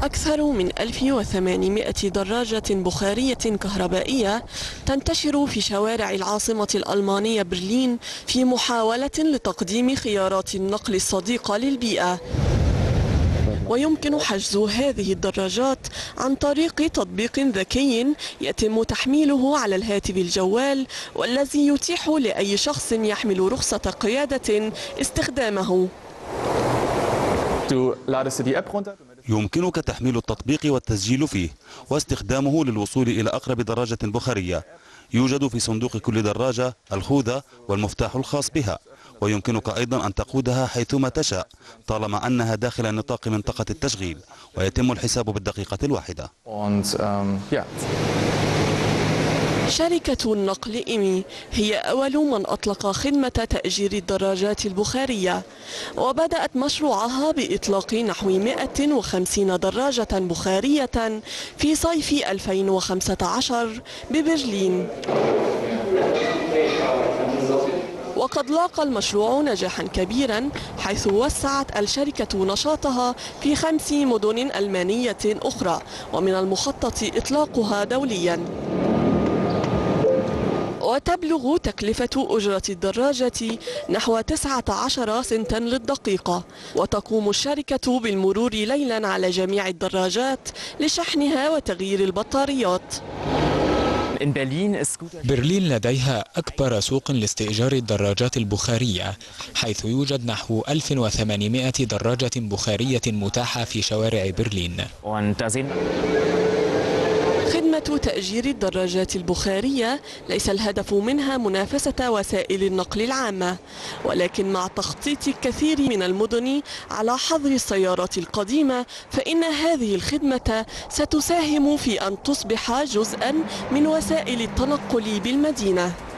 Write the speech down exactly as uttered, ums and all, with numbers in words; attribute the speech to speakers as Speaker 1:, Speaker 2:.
Speaker 1: أكثر من ألف وثمانمائة دراجة بخارية كهربائية تنتشر في شوارع العاصمة الألمانية برلين في محاولة لتقديم خيارات النقل الصديقة للبيئة. ويمكن حجز هذه الدراجات عن طريق تطبيق ذكي يتم تحميله على الهاتف الجوال، والذي يتيح لأي شخص يحمل رخصة قيادة استخدامه.
Speaker 2: يمكنك تحميل التطبيق والتسجيل فيه واستخدامه للوصول إلى أقرب دراجة بخارية. يوجد في صندوق كل دراجة الخوذة والمفتاح الخاص بها، ويمكنك أيضا أن تقودها حيثما تشاء طالما أنها داخل نطاق منطقة التشغيل، ويتم الحساب بالدقيقة الواحدة.
Speaker 1: شركة النقل إيمي هي أول من أطلق خدمة تأجير الدراجات البخارية، وبدأت مشروعها بإطلاق نحو مئة وخمسين دراجة بخارية في صيف ألفين وخمسة عشر ببرلين. وقد لاقى المشروع نجاحا كبيرا، حيث وسعت الشركة نشاطها في خمس مدن ألمانية أخرى، ومن المخطط إطلاقها دوليا. وتبلغ تكلفة أجرة الدراجة نحو تسعة عشر سنتا للدقيقة، وتقوم الشركة بالمرور ليلا على جميع الدراجات لشحنها وتغيير البطاريات.
Speaker 3: برلين لديها أكبر سوق لاستئجار الدراجات البخارية، حيث يوجد نحو ألف وثمانمائة دراجة بخارية متاحة في شوارع برلين.
Speaker 1: خدمة تأجير الدراجات البخارية ليس الهدف منها منافسة وسائل النقل العامة، ولكن مع تخطيط الكثير من المدن على حظر السيارات القديمة، فإن هذه الخدمة ستساهم في أن تصبح جزءا من وسائل التنقل بالمدينة.